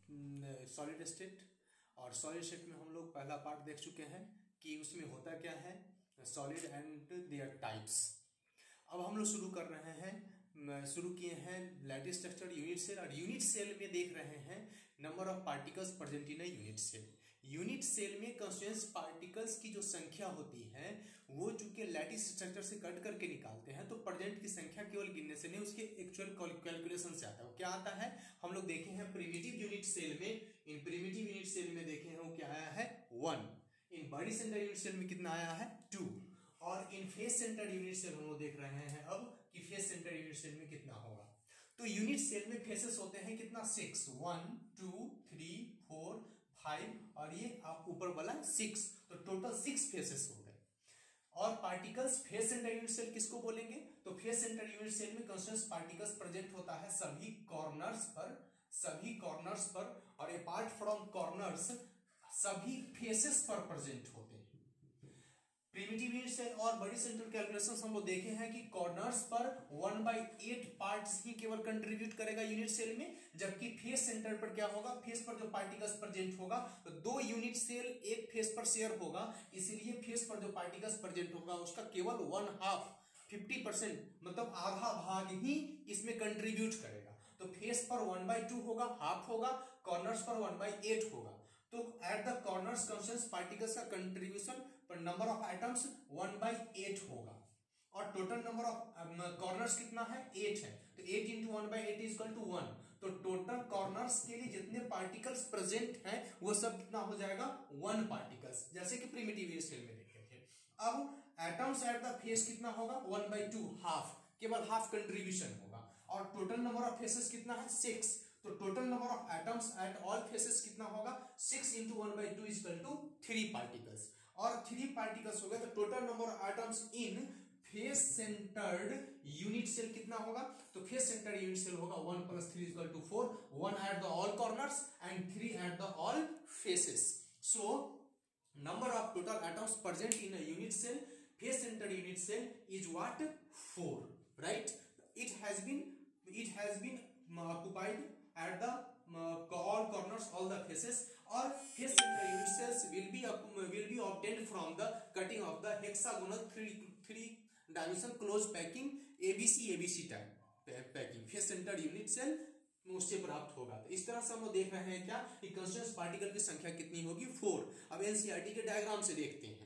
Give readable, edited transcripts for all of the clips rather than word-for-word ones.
Solid state, और solid state में हम लोग पहला पार्ट देख चुके हैं कि उसमें होता क्या है, सॉलिड एंड देयर टाइप्स। अब हम लोग शुरू किए हैं लैटिस स्ट्रक्चर यूनिट सेल, और यूनिट सेल में देख रहे हैं number of particles present in a unit cell. Unit cell में कंस्टिट्यूएंट्स पार्टिकल्स की जो संख्या होती है वो चूंकि लैटिस स्ट्रक्चर से कट करके निकालते हैं, तो प्रेजेंट की संख्या केवल गिनने से नहीं, उसके एक्चुअल कैलकुलेशन से आता है। क्या आता है, हम लोग देखे हैं प्रिमिटिव यूनिट सेल में, इन प्रिमिटिव यूनिट सेल में देखे हैं वो क्या आया है 1, इन बॉडी सेंटर यूनिट सेल में कितना आया है 2, और इन फेस सेंटर यूनिट सेल हम लोग देख रहे हैं अब कि फेस सेंटर यूनिट सेल में कितना होगा। तो यूनिट सेल में फेसेस होते हैं कितना 6, 1 2 3 4 5 और ये आप ऊपर वाला 6, तो टोटल 6 फेसेस हो गए। और particles face center unit cell किसको बोलेंगे, तो फेस सेंटर यूनिट सेल में कंस्टिट्यूएंट्स पार्टिकल्स प्रेजेंट होता है सभी कॉर्नर्स पर, और अपार्ट फ्रॉम कॉर्नर्स सभी फेसेस पर प्रेजेंट होते हैं। प्रिमिटिव यूनिट सेल और बड़ी सेंटर कैलकुलेशंस हम लोग देखे हैं कि कॉर्नर्स पर 1/8 पार्ट्स ही केवल कंट्रीब्यूट करेगा यूनिट सेल में, जबकि फेस सेंटर पर क्या होगा, फेस पर जो पार्टिकल्स प्रेजेंट होगा तो 2 यूनिट सेल एक फेस पर शेयर होगा, इसीलिए फेस पर जो पार्टिकल्स प्रेजेंट होगा उसका केवल 50% मतलब आधा भाग ही इसमें कंट्रीब्यूट करेगा। तो फेस पर 1/2 होगा, हाफ होगा, कॉर्नर्स पर 1/8 होगा। तो at the corners constituents particles का कंट्रीब्यूशन पर नंबर ऑफ एटम्स 1/8 होगा, और टोटल नंबर ऑफ कॉर्नर्स कितना है 8 है, तो 8 into 1/8 इज इक्वल टू 1। तो टोटल कॉर्नर्स के लिए जितने पार्टिकल्स प्रेजेंट हैं वो सब कितना हो जाएगा 1 पार्टिकल्स, जैसे कि प्रिमिटिव यूनिट सेल में देखे थे। अब एटम्स एट द फेस कितना होगा 1/2, हाफ, केवल हाफ कंट्रीब्यूशन होगा, और टोटल नंबर ऑफ फेसेस कितना है 6, तो total number of atoms at all faces कितना होगा 6 into 1/2 is equal to 3 particles, और 3 पार्टिकल्स हो गए। तो total number of atoms in face centered unit cell कितना होगा, तो फेस सेंटर्ड यूनिट सेल होगा 1 + 3 is equal to 4, 1 at the all corners and 3 at the all faces. So number of total atoms present in a unit cell, face centered unit cell is what 4, right? It has been occupied at the all corners, all the faces, or face centered unit cells will be obtained from the cutting of the hexagonal 3 dimension closed packing ABC type packing face centered unit cell उससे प्राप्त होगा। तो इस तरह से हम लोग देख रहे हैं क्या कि कंस्टिट्यूएंट्स पार्टिकल की संख्या कितनी होगी 4। अब एनसीईआरटी के डायग्राम से देखते हैं।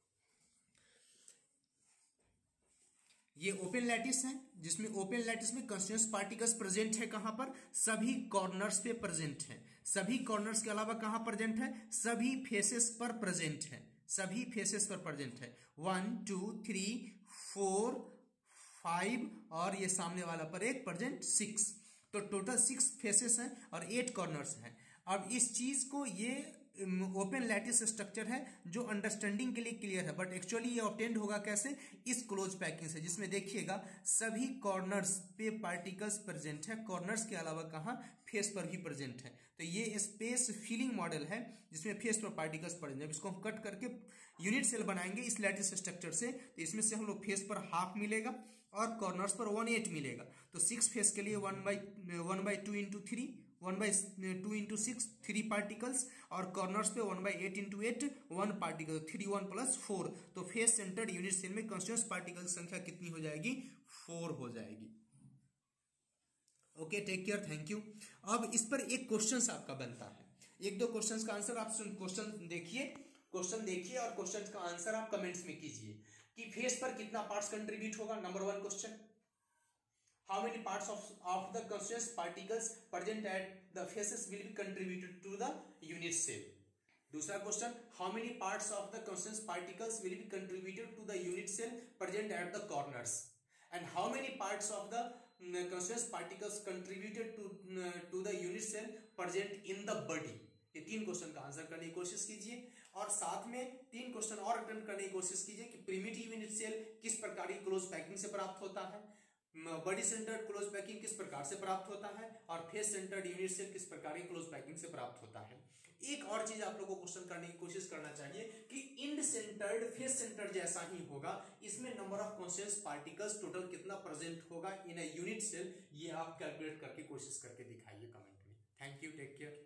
ये ओपन लैटिस है, जिसमें ओपन लैटिस में कंस्टिट्यूएंट्स पार्टिकल्स प्रेजेंट है कहां पर, सभी कॉर्नर्स पे प्रेजेंट है। सभी कॉर्नर्स के अलावा कहां प्रेजेंट है, सभी फेसेस पर प्रेजेंट है, सभी फेसेस पर प्रेजेंट है। 1 2 3 4 5 और ये सामने वाला पर एक प्रेजेंट 6, तो टोटल 6 फेसेस हैं और 8 कॉर्नर्स हैं। अब इस चीज को ये ओपन लैटिस स्ट्रक्चर है जो अंडरस्टैंडिंग के लिए क्लियर है, बट एक्चुअली ये ऑब्टेन्ड होगा कैसे, इस क्लोज पैकिंग से, जिसमें देखिएगा सभी कॉर्नर्स पे पार्टिकल्स प्रेजेंट है, कॉर्नर्स के अलावा कहाँ फेस पर भी प्रेजेंट है। तो ये स्पेस फिलिंग मॉडल है जिसमें फेस पर पार्टिकल्स प्रेजेंट है। इसको हम कट करके यूनिट सेल बनाएंगे इस लैटिस स्ट्रक्चर से, तो इसमें से हम लोग फेस पर हाफ मिलेगा और कॉर्नर्स पर 1/8 मिलेगा। तो 6 फेस के लिए 1/2 into 3, 1/2 into 6 3 पार्टिकल्स, और कॉर्नर्स पे 1/8 into 8 1 पार्टिकल, 3 1 + 4। तो फेस सेंटर्ड यूनिट सेल में कंस्टिट्यूएंट्स पार्टिकल की संख्या कितनी हो जाएगी 4 हो जाएगी। Okay, take care, thank you. अब इस पर एक क्वेश्चन आपका बनता है, 1-2 क्वेश्चन का आंसर आप क्वेश्चन देखिए और क्वेश्चन का आंसर आप कमेंट्स में कीजिए कि फेस पर कितना पार्ट्स कंट्रीब्यूट होगा। Number 1 question, how many parts of the constituent particles present at the faces will be contributed to the unit cell. दूसरा question, how many parts of the constituent particles will be contributed to the unit cell present at the corners, and how many parts of the constituent particles contributed to the unit cell present in the body. ये 3 question का answer करने की कोशिश कीजिए, और साथ में 3 question और अटेम्प्ट करने की कोशिश कीजिए कि प्रिमिटिव यूनिट सेल किस प्रकार की क्लोज पैकिंग से प्राप्त होता है, बॉडी सेंटर्ड क्लोज पैकिंग किस प्रकार से प्राप्त होता है, और फेस सेंटर्ड यूनिट सेल किस प्रकार की क्लोज पैकिंग से प्राप्त होता है। एक और चीज आप लोगों को क्वेश्चन करने की कोशिश करना चाहिए कि इंड सेंटर्ड फेस सेंटर्ड जैसा ही होगा, इसमें number of constituents particles total कितना प्रेजेंट होगा इन अ यूनिट सेल, ये आप कैलकुलेट करके कोशिश करके दिखाइए कमेंट में। Thank you, take care.